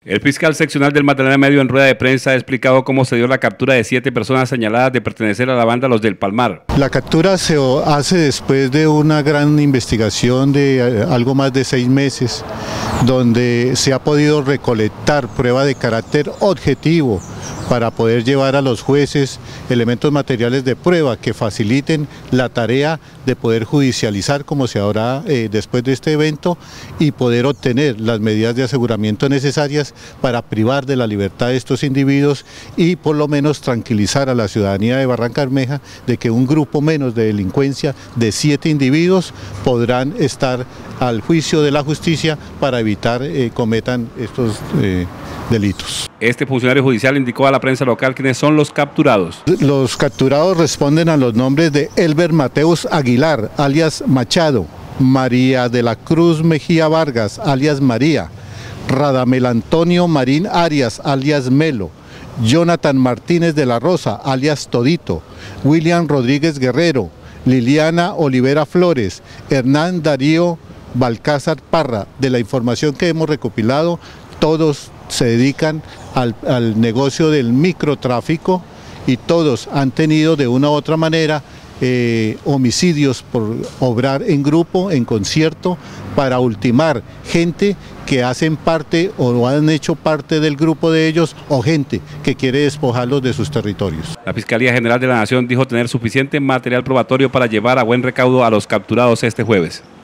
El fiscal seccional del Magdalena Medio en rueda de prensa ha explicado cómo se dio la captura de 7 personas señaladas de pertenecer a la banda Los del Palmar. La captura se hace después de una gran investigación de algo más de 6 meses, donde se ha podido recolectar prueba de carácter objetivo para poder llevar a los jueces elementos materiales de prueba que faciliten la tarea de poder judicializar como se hará después de este evento y poder obtener las medidas de aseguramiento necesarias para privar de la libertad de estos individuos y por lo menos tranquilizar a la ciudadanía de Barrancabermeja de que un grupo menos de delincuencia de 7 individuos podrán estar al juicio de la justicia para evitar cometan estos delitos. Este funcionario judicial indicó a la prensa local quiénes son los capturados. Los capturados responden a los nombres de Elber Mateus Aguilar, alias Machado, María de la Cruz Mejía Vargas, alias María, Radamel Antonio Marín Arias, alias Melo, Jonathan Martínez de la Rosa, alias Todito, William Rodríguez Guerrero, Liliana Olivera Flores, Hernán Darío Balcázar Parra. De la información que hemos recopilado, todos se dedican al negocio del microtráfico y todos han tenido de una u otra manera homicidios por obrar en grupo, en concierto, para ultimar gente que hacen parte o han hecho parte del grupo de ellos o gente que quiere despojarlos de sus territorios. La Fiscalía General de la Nación dijo tener suficiente material probatorio para llevar a buen recaudo a los capturados este jueves.